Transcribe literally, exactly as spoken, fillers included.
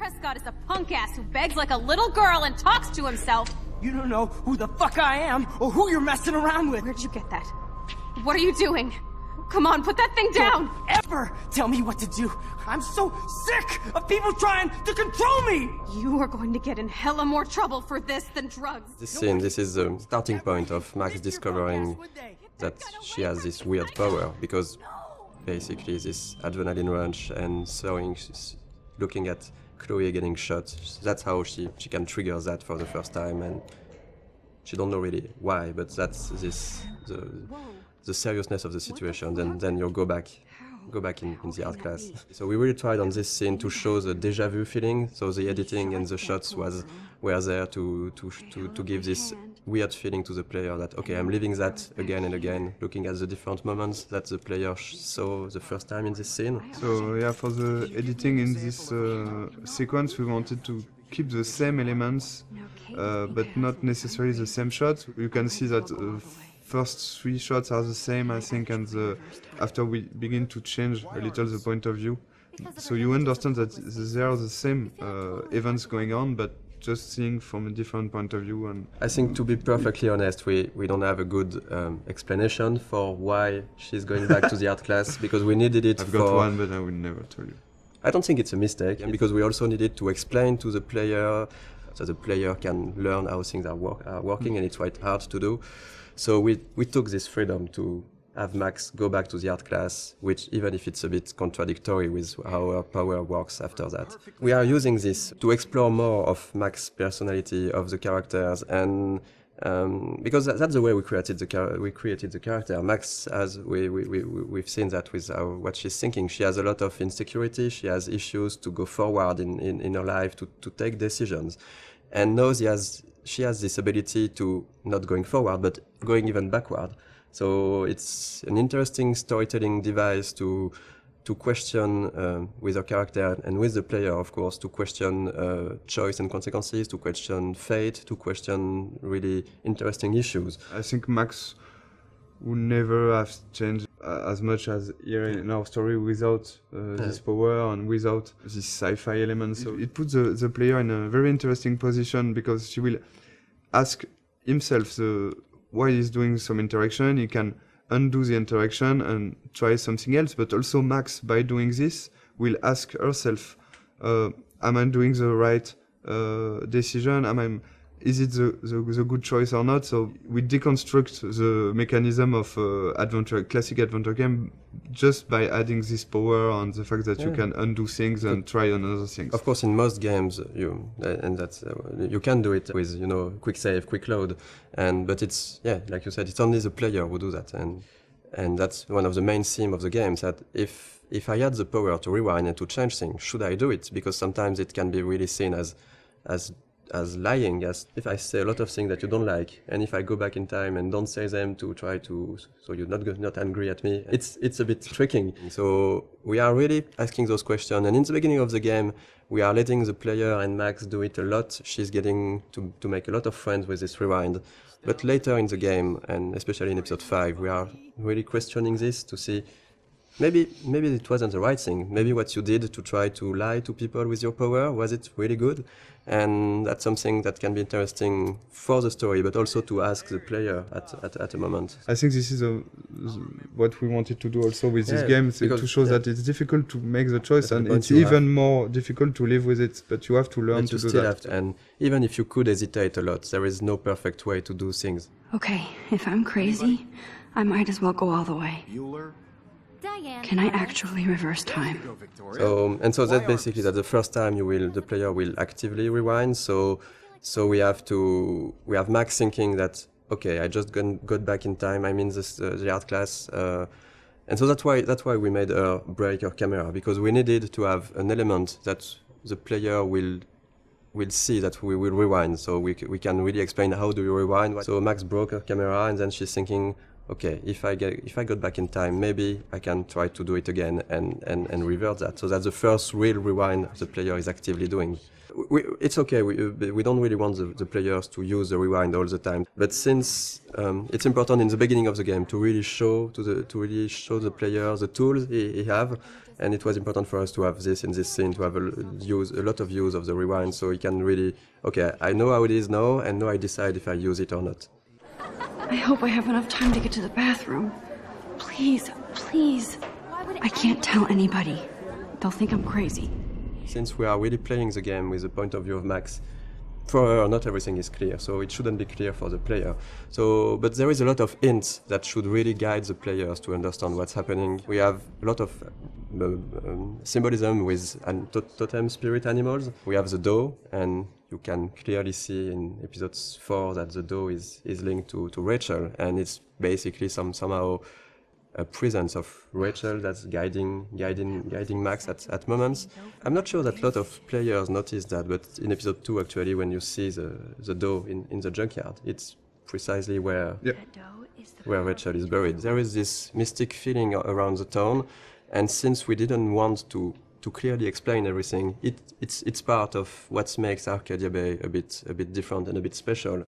Prescott is a punk ass who begs like a little girl and talks to himself. You don't know who the fuck I am or who you're messing around with. Where'd you get that? What are you doing? Come on, put that thing down! Don't ever tell me what to do. I'm so sick of people trying to control me! You are going to get in hella more trouble for this than drugs. This scene, this is the starting point of Max discovering that she has this weird power, because basically this adrenaline rush and throwing, looking at Chloe getting shot, that's how she, she can trigger that for the first time, and she don't know really why, but that's this the, the seriousness of the situation. Then then you'll go back go back in, in the art class. So we really tried on this scene to show the deja vu feeling. So the editing and the shots was were there to to to, to give this weird feeling to the player that okay, I'm living that again and again, looking at the different moments that the player saw the first time in this scene. So yeah, for the editing in this uh, sequence, we wanted to keep the same elements, uh, but not necessarily the same shots. You can see that uh, first three shots are the same, I think, and the, after we begin to change a little the point of view, so you understand that there are the same uh, events going on, but just seeing from a different point of view. And I think, to be perfectly honest, we, we don't have a good um, explanation for why she's going back to the art class, because we needed it I've for... I've got one, but I will never tell you. I don't think it's a mistake, and because we also needed to explain to the player so the player can learn how things are, work, are working, and it's quite hard to do. So we, we took this freedom to have Max go back to the art class, which even if it's a bit contradictory with how her power works after that. We are using this to explore more of Max's personality, of the characters, and um, because that, that's the way we created the char we created the character. Max, as we, we, we, we've seen that with our, what she's thinking, she has a lot of insecurity, she has issues to go forward in, in, in her life, to, to take decisions. And now she has, she has this ability to not going forward, but going even backward. So it's an interesting storytelling device to to question uh, with her character and with the player, of course, to question uh, choice and consequences, to question fate, to question really interesting issues. I think Max would never have changed uh, as much as here in our story without uh, this power and without this sci-fi element. So it puts the, the player in a very interesting position, because she will ask himself the, why he's doing some interaction. He can undo the interaction and try something else, but also Max, by doing this, will ask herself, uh, am I doing the right uh, decision? Am I, is it the, the, the good choice or not? So we deconstruct the mechanism of uh, adventure, classic adventure game, just by adding this power and the fact that yeah. you can undo things and try another things. Of course, in most games, you and that's uh, you can do it with you know quick save, quick load, and but it's yeah, like you said, it's only the player who do that, and and that's one of the main themes of the games. That if if I had the power to rewind and to change things, should I do it? Because sometimes it can be really seen as as as lying, as if I say a lot of things that you don't like, and if I go back in time and don't say them to try to, so you're not not angry at me, it's it's a bit tricking. So we are really asking those questions, and in the beginning of the game, we are letting the player and Max do it a lot. She's getting to, to make a lot of friends with this rewind. But later in the game, and especially in episode five, we are really questioning this to see Maybe maybe it wasn't the right thing. Maybe what you did to try to lie to people with your power, was it really good? And that's something that can be interesting for the story, but also to ask the player at at, at a moment. I think this is a, what we wanted to do also with yeah, this game, to show yeah. that it's difficult to make the choice, and it's even have. more difficult to live with it, but you have to learn but to you do still that. Have to, and even if you could hesitate a lot, there is no perfect way to do things. Okay, if I'm crazy, I might as well go all the way. Can I actually reverse time? So, and so that's basically that the first time you will, the player will actively rewind. So, so we have to, we have Max thinking that, okay, I just gone, got back in time. I'm in this, uh, the art class, uh, and so that's why that's why we made her break her camera, because we needed to have an element that the player will will see that we will rewind. So we we can really explain how do you rewind. So Max broke her camera, and then she's thinking, okay, if I get if I got back in time, maybe I can try to do it again and, and, and revert that. So that's the first real rewind the player is actively doing. We, it's okay, we, we don't really want the, the players to use the rewind all the time. But since um, it's important in the beginning of the game to really show to the to really show the player the tools he, he have, And it was important for us to have this in this scene, to have a, use, a lot of use of the rewind, so he can really, okay, I know how it is now, and now I decide if I use it or not. I hope I have enough time to get to the bathroom. Please, please. I can't tell anybody. They'll think I'm crazy. Since we are really playing the game with the point of view of Max, for her, not everything is clear, so it shouldn't be clear for the player. So, but there is a lot of hints that should really guide the players to understand what's happening. We have a lot of uh, um, symbolism with an to totem spirit animals. We have the doe, and you can clearly see in episode four that the doe is, is linked to, to Rachel, and it's basically some somehow a presence of Rachel that's guiding guiding guiding Max at, at moments. I'm not sure that a lot of players notice that, but in episode two actually, when you see the, the doe in, in the junkyard, it's precisely where yep. where Rachel is buried. There is this mystic feeling around the town, and since we didn't want to to clearly explain everything, it it's it's part of what makes Arcadia Bay a bit a bit different and a bit special.